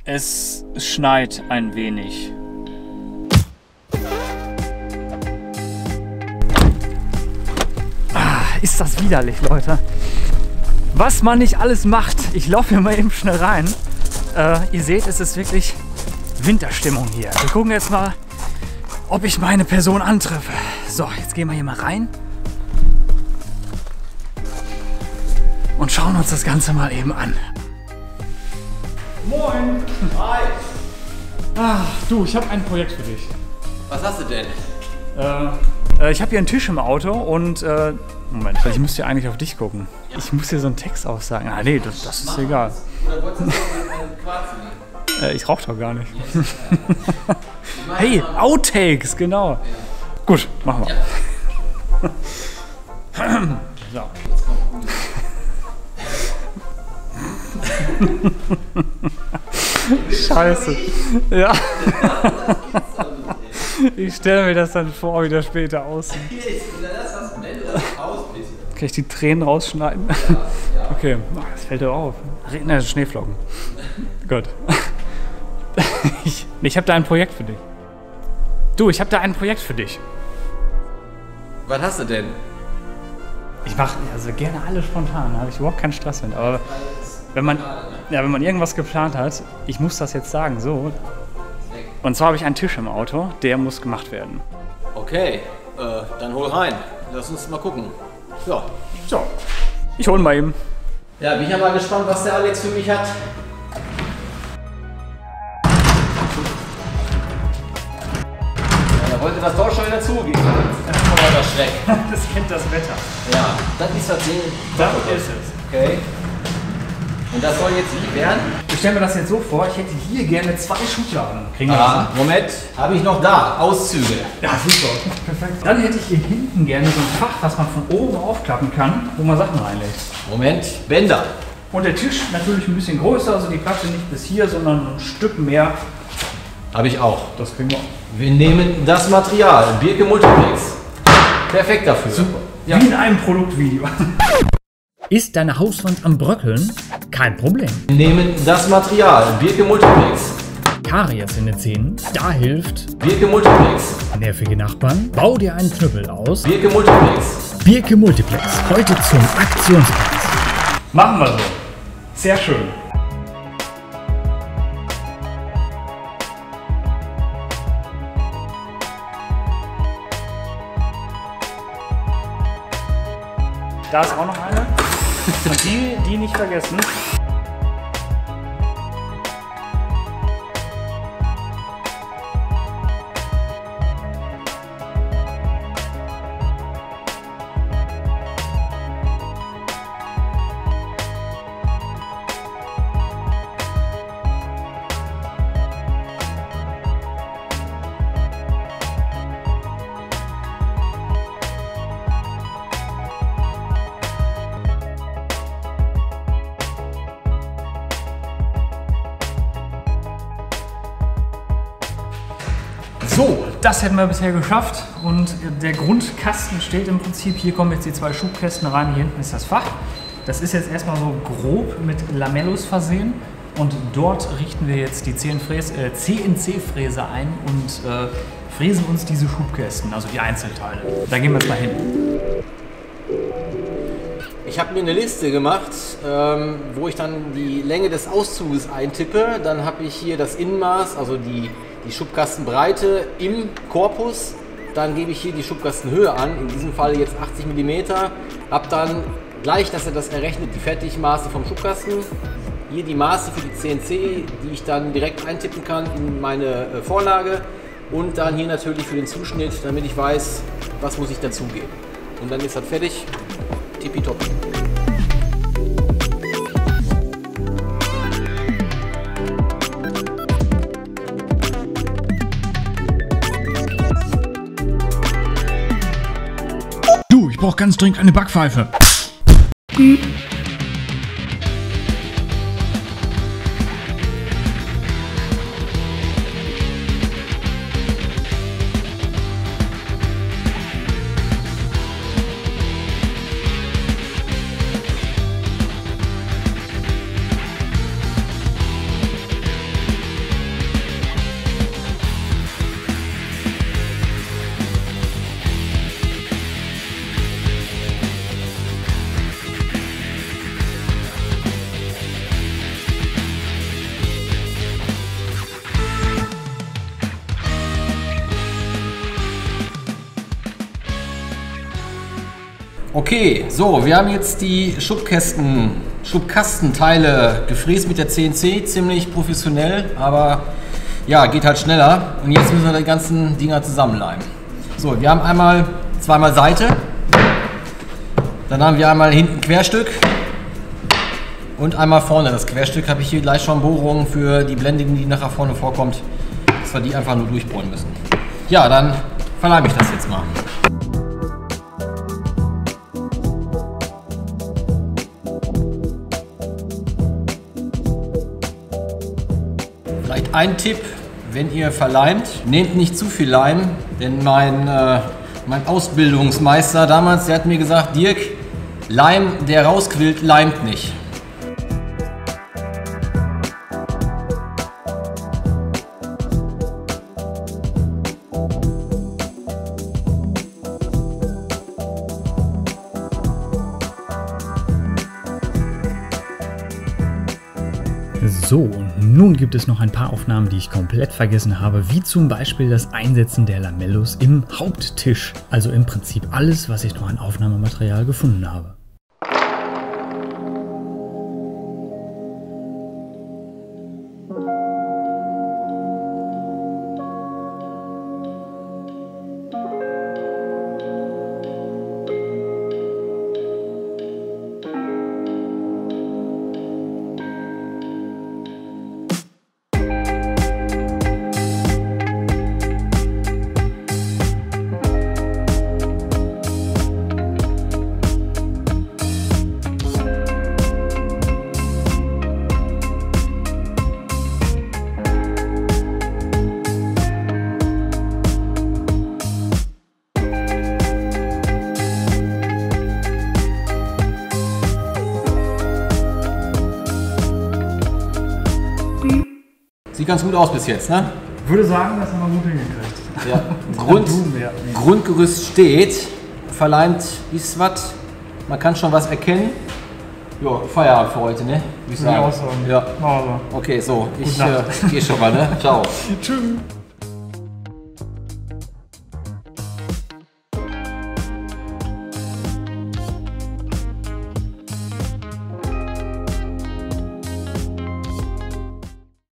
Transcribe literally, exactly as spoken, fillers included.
Es schneit ein wenig. Ah, ist das widerlich, Leute. Was man nicht alles macht. Ich laufe hier mal eben schnell rein. Äh, ihr seht, es ist wirklich Winterstimmung hier. Wir gucken jetzt mal, ob ich meine Person antreffe. So, jetzt gehen wir hier mal rein. Und schauen uns das Ganze mal eben an. Moin! Hi! Ah, du, ich habe ein Projekt für dich. Was hast du denn? Äh, äh, ich habe hier einen Tisch im Auto und... Äh, Moment, ich müsste ja eigentlich auf dich gucken. Ja. Ich muss hier so einen Text aufsagen. Ah, nee, das, das ist egal. Oder wolltest du noch Quarzen? äh, Ich rauche doch gar nicht. Ja. Hey, Outtakes, genau. Ja. Gut, machen wir. Ja. So. Scheiße. Ja. Ich stelle mir das dann vor, wie das später aussieht. Kann ich die Tränen rausschneiden? Okay, das fällt dir auf. Ne, Schneeflocken. Gut. Ich, ich habe da ein Projekt für dich. Du, ich habe da ein Projekt für dich. Was hast du denn? Ich mache also gerne alles spontan, da habe ich überhaupt keinen Stress mit. Aber wenn man, ja, wenn man irgendwas geplant hat, ich muss das jetzt sagen, so. Und zwar habe ich einen Tisch im Auto, der muss gemacht werden. Okay, äh, dann hol rein. Lass uns mal gucken. Ja. So, ich hole mal eben. Ja, bin ich ja mal gespannt, was der Alex für mich hat. Ja, da wollte das Tor schon wieder zugehen. Das ist aber das Schreck. Das kennt das Wetter. Ja, das ist das Ding. Das ist es. Okay. Und das soll jetzt wie werden? Ich stelle mir das jetzt so vor, ich hätte hier gerne zwei Schubladen. Kriegen wir Ah, das? Moment, habe ich noch da. Auszüge. Ja, super. Perfekt. Dann hätte ich hier hinten gerne so ein Fach, was man von oben aufklappen kann, wo man Sachen reinlegt. Moment, Bänder. Und der Tisch natürlich ein bisschen größer, also die Platte nicht bis hier, sondern ein Stück mehr. Habe ich auch. Das kriegen wir. Wir nehmen das Material, Birke Multiplex. Perfekt dafür. Super. Ja. Wie in einem Produktvideo. Ist deine Hauswand am Bröckeln? Kein Problem. Wir nehmen das Material, Birke Multiplex. Karies in den Zähnen? Da hilft Birke Multiplex. nervige Nachbarn. Bau dir einen Knüppel aus. Birke Multiplex. Birke Multiplex. Heute zum Aktionspreis. Machen wir so. Sehr schön. Da ist auch noch eine. Und die, die nicht vergessen. So, das hätten wir bisher geschafft und der Grundkasten steht im Prinzip. Hier kommen jetzt die zwei Schubkästen rein, hier hinten ist das Fach. Das ist jetzt erstmal so grob mit Lamellos versehen und dort richten wir jetzt die C N C-Fräse ein und äh, fräsen uns diese Schubkästen, also die Einzelteile. Da gehen wir jetzt mal hin. Ich habe mir eine Liste gemacht, ähm, wo ich dann die Länge des Auszuges eintippe. Dann habe ich hier das Innenmaß, also die, die Schubkastenbreite im Korpus. Dann gebe ich hier die Schubkastenhöhe an, in diesem Fall jetzt achtzig Millimeter. Habe dann gleich, dass er das errechnet, die Fertigmaße vom Schubkasten. Hier die Maße für die C N C, die ich dann direkt eintippen kann in meine äh, Vorlage. Und dann hier natürlich für den Zuschnitt, damit ich weiß, was muss ich dazugeben. Und dann ist das fertig. Tippitoppi. Du, ich brauche ganz dringend eine Backpfeife. Okay, so, wir haben jetzt die Schubkästen, Schubkastenteile gefräst mit der C N C, ziemlich professionell, aber ja, geht halt schneller. Und jetzt müssen wir die ganzen Dinger zusammenleimen. So, wir haben einmal zweimal Seite, dann haben wir einmal hinten Querstück und einmal vorne. Das Querstück habe ich hier gleich schon Bohrungen für die Blende, die nachher vorne vorkommt, dass wir die einfach nur durchbohren müssen. Ja, dann verleime ich das jetzt mal. Vielleicht ein Tipp, wenn ihr verleimt, nehmt nicht zu viel Leim, denn mein, äh, mein Ausbildungsmeister damals, der hat mir gesagt, Dirk, Leim, der rausquillt, leimt nicht. So, und nun gibt es noch ein paar Aufnahmen, die ich komplett vergessen habe, wie zum Beispiel das Einsetzen der Lamellos im Haupttisch. Also im Prinzip alles, was ich noch an Aufnahmematerial gefunden habe. Sieht ganz gut aus bis jetzt, ne? Ich würde sagen, das haben wir gut hingekriegt. Ja. Grund, Grundgerüst steht, verleimt ist was, man kann schon was erkennen. Ja, Feierabend für heute, ne? Würde ich auch sagen. Ja. Also. Okay, so, ich äh, gehe schon mal, ne? Ciao. Tschüss.